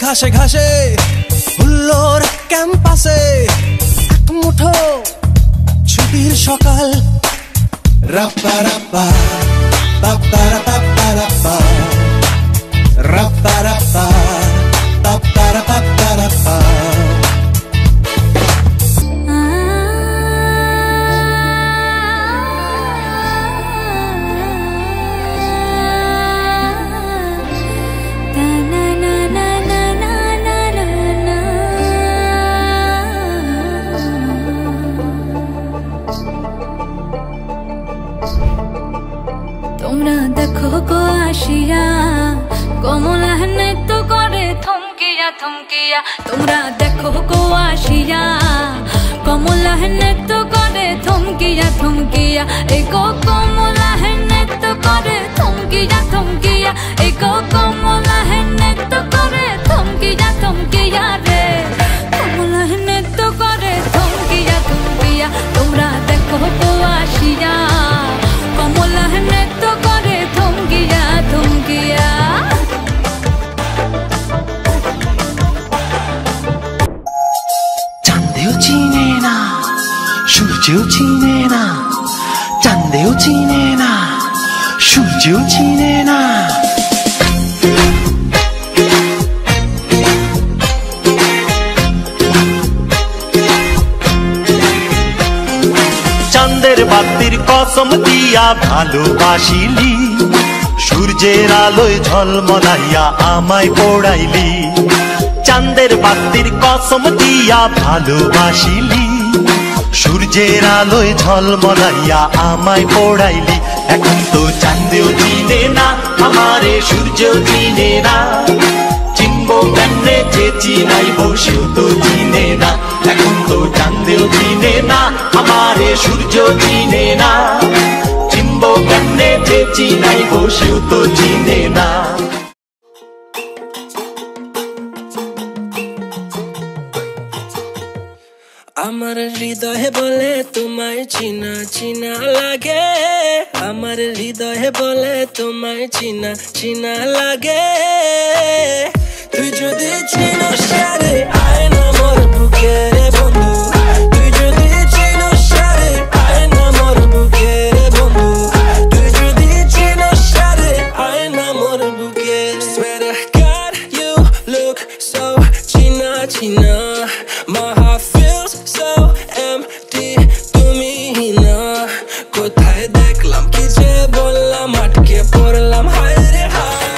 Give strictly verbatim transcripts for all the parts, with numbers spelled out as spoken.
ঘাসে ঘাসে হুল্লোর ক্যাম্পাসে এক মুঠো ছুটির সকাল রাপ্পা রাপ্পা পাপ্পা রাপ্পা রাপ্পা রাপ্পা রাপ্পা পাপ্পা রাপ্পা রাপ্পা তোমরা দেখো গো আসিয়া কমলা নৃত্য করে থমকিয়া থমকিয়া তোমরা দেখো গো আসিয়া কমলা নৃত্য করে থমকিয়া থমকিয়া এই গো কমলা নৃত্য করে থমকিয়া থমকিয়া এই গো কমলা নৃত্য করে থমকিয়া থমকিয়া রে কমলা নৃত্য করে থমকিয়া থমকিয়া তোমরা দেখো গো আসিয়া কমলা নৃত্য করে থমকিয়া থমকিয়া চাঁদেও চিনে না সূর্যেও চিনে না চাঁদেও চিনে না সূর্যেও চিনে না চাঁদের বাতির কসম দিয়া ভালোবাসিলি সূর্যের আলোয় ঝলমলাইয়া আমায় পোড়াইলি চাঁদের বাতির কসম দিয়া ভালোবাসিলি সূর্যের আলোয় ঝলমলাইয়া আমায় পোড়াইলি এখন তো চাঁদেও চিনে না আমারে সূর্যও চিনে না চিনবো কেমনে যে চিনাইব সেও তো চিনে না এখন তো চাঁদেও চিনে না আমারে সূর্য চিনে না চিনবো কেমনে যে চিনাইব সেও তো চিনে না আমার হৃদয়ে বলে তোমায় চিনা চিনা লাগে আমার হৃদয়ে বলে তোমায় চিনা চিনা লাগে তুই যদি চিনোস রে আয় না মোর বুকে রে বন্ধু তুই যদি চিনোস রে আয় না মোর বুকে রে বন্ধু তুই যদি চিনোস রে আয় না মোর বুকে Swear to God you look so চিনা চিনা My heart feels so empty তুমি না কোথায় দেখলাম কি যে বললাম আটকে পড়লাম হায় রে হায়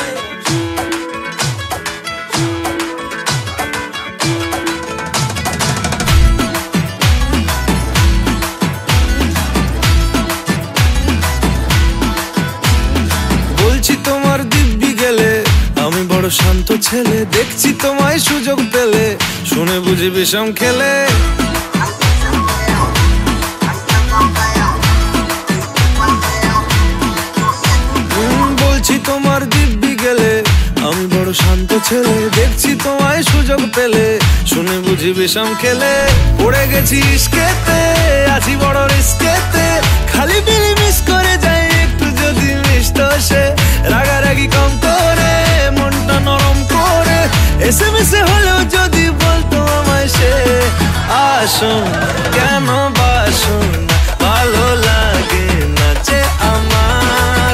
বলছি তোমার দিব্যি গেলে আমি বড় শান্ত ছেলে দেখছি তোমায় সুযোগ পেলে শুনে বুঝি বিষম খেলে বলছি তোমার দিব্যি গেলে আমি বড় শান্ত ছেলে দেখছি তোমায় সুযোগ পেলে শুনে বুঝি বিষম খেলে পড়ে গেছি ইস্কেতে আছি বড় রিস্কেতে খালি বিলি মিস করে যাই একটু যদি মিশতো সে রাগারাগি কম করে মনটা নরম করে এসে মিশে হলেও যদি বলতো আমায় সে আসুন কেন বাসুন ভালো লাগে না যে আমার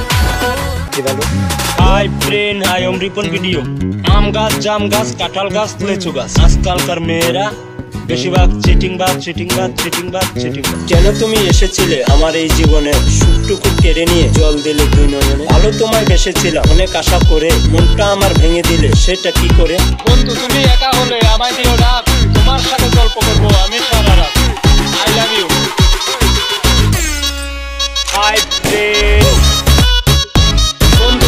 hi friend hi Om Ripon video আম গাছ জাম গাছ কাঁঠাল গাছ লেচু গাছ আজকালকার মেয়েরা বেশিরভাগ চিটিং বাদ চিটিং বাদ চিটিং বাদ চিটিং বাদ কেন তুমি এসেছিলে আমার এই জীবনে সুখটুকু কেড়ে নিয়ে জল দিলে দুই নয়নে ভালো তোমায় বেসেছিলাম অনেক আশা করে মনটা আমার ভেঙে দিলে সেটা কি করে বন্ধু তুমি একা হলে আমায় দিও ডাক তোমার সাথে গল্প করবো আমি সারা রাত I love you hi friend বন্ধু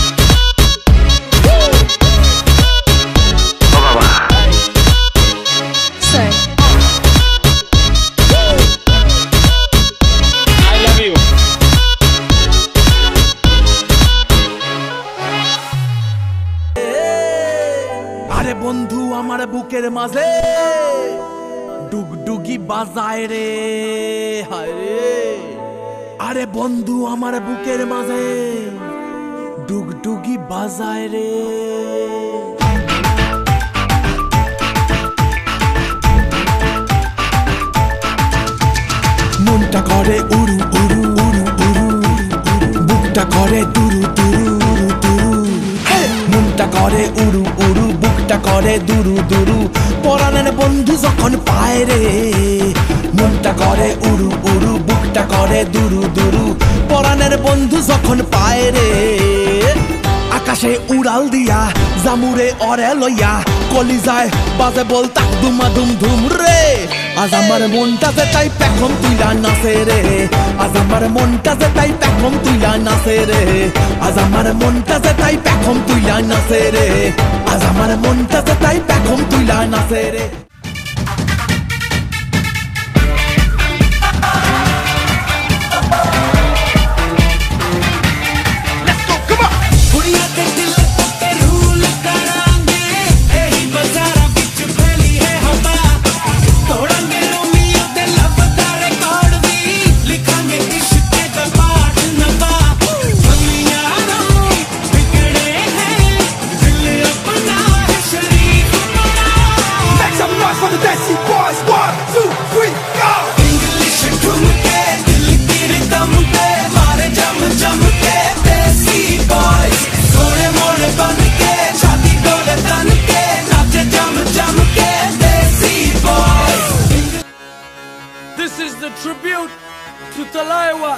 বন্ধু আমার বুকের মাঝে ডুগডুগি বাজায় রে হায় রে আরে বন্ধু আমার বুকের মাঝে ডুগডুগি বাজায় রে মনটা করে উড়ু উড়ু উড়ু উড়ু বুকটা করে দুরু দুরু উড়ু দুরু মনটা করে উড়ু উড়ু বুকটা করে দুরু দুরু পরাণের বন্ধু যখন পায় রে মনটা করে উড়ু উড়ু বুকটা করে দুরু দুরু পরাণের বন্ধু যখন পায় রে আকাশে উড়াল দিয়া জামুরে অরে লইয়া কলিজায় বাজে বল তাক দুমা দুম ধুম রে আজ আমার মনটা যে তাই পেখম তুইলা নাচে রে আজ আমার মনটা যে তাই পেখম তুইলা নাচে রে আজ আমার মনটা যে তাই পেখম তুইলা নাচে রে আজ আমার মনটা যে তাই পেখম তুইলা নাচে রে This is the tribute to Talaiwa.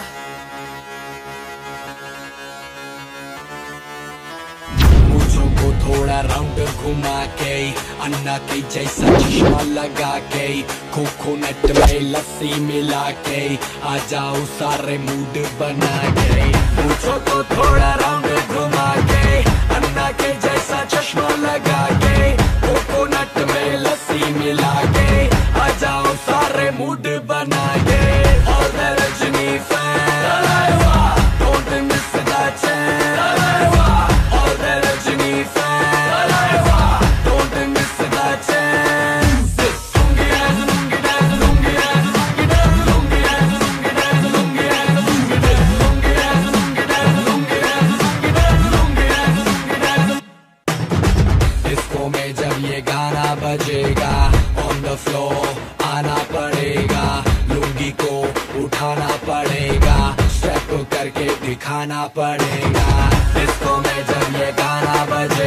मुझो को थोड़ा राउंड घुमा के अन्ना के जैसा चश्मा लगा के कोकोनट में लस्सी मिला के आ जाओ सारे मूड बना के मुझो को थोड़ा राउंड घुमा के अन्ना के जैसा चश्मा लगा के कोकोनट में लस्सी मिला के आ जाओ सारे मूड बना के All the Rajini fans Talaiwa, don't miss that chance Talaiwa, all the Rajini fans Talaiwa, don't miss that chance Lungi dance, lungi dance, lungi dance, lungi dance, lungi dance, lungi dance, lungi dance, lungi dance, lungi dance, lungi dance, lungi dance, lungi dance, lungi dance, lungi dance Disco में जब ये गाना बजेगा On the floor आना पड़ेगा लुंगी को उठाना पड़ेगा स्टेप करके दिखाना पड़ेगा डिस्को में जब ये गाना बजे